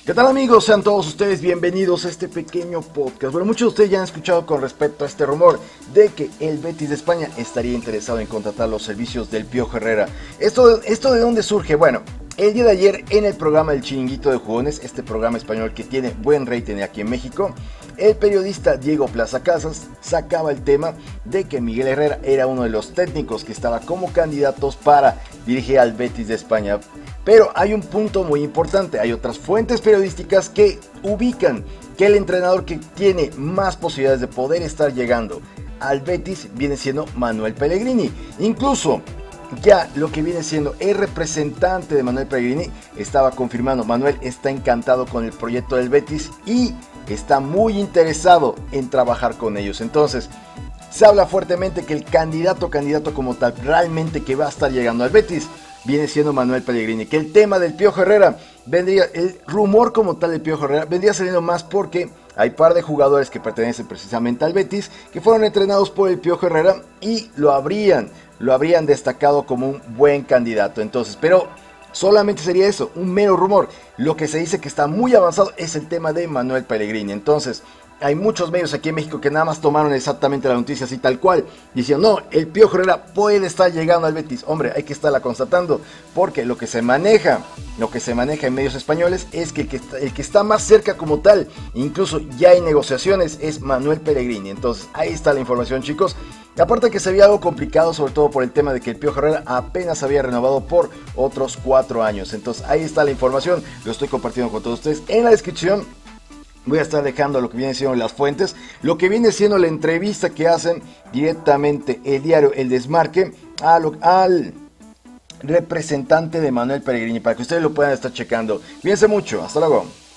¿Qué tal, amigos? Sean todos ustedes bienvenidos a este pequeño podcast. Bueno, muchos de ustedes ya han escuchado con respecto a este rumor de que el Betis de España estaría interesado en contratar los servicios del Piojo Herrera. ¿Esto de dónde surge? Bueno, el día de ayer en el programa El Chiringuito de Jugones, este programa español que tiene buen rating aquí en México, el periodista Diego Plaza Casas sacaba el tema de que Miguel Herrera era uno de los técnicos que estaba como candidatos para dirigir al Betis de España. Pero hay un punto muy importante, hay otras fuentes periodísticas que ubican que el entrenador que tiene más posibilidades de poder estar llegando al Betis viene siendo Manuel Pellegrini. Incluso ya lo que viene siendo el representante de Manuel Pellegrini estaba confirmando, Manuel está encantado con el proyecto del Betis y está muy interesado en trabajar con ellos. Entonces, se habla fuertemente que el candidato como tal realmente que va a estar llegando al Betis viene siendo Manuel Pellegrini, que el tema del Piojo Herrera vendría, el rumor como tal del Piojo Herrera vendría saliendo más porque hay par de jugadores que pertenecen precisamente al Betis que fueron entrenados por el Piojo Herrera y lo habrían destacado como un buen candidato. Entonces, pero solamente sería eso, un mero rumor. Lo que se dice que está muy avanzado es el tema de Manuel Pellegrini. Entonces, hay muchos medios aquí en México que nada más tomaron exactamente la noticia así tal cual, diciendo, no, el Piojo Herrera puede estar llegando al Betis. Hombre, hay que estarla constatando, porque lo que se maneja en medios españoles es que el que está más cerca como tal, incluso ya hay negociaciones, es Manuel Pellegrini. Entonces, ahí está la información, chicos. Aparte que se veía algo complicado, sobre todo por el tema de que el Piojo Herrera apenas había renovado por otros 4 años. Entonces, ahí está la información, lo estoy compartiendo con todos ustedes. En la descripción voy a estar dejando lo que viene siendo las fuentes, lo que viene siendo la entrevista que hacen directamente el diario El Desmarque al representante de Manuel Pellegrini, para que ustedes lo puedan estar checando. Cuídense mucho, hasta luego.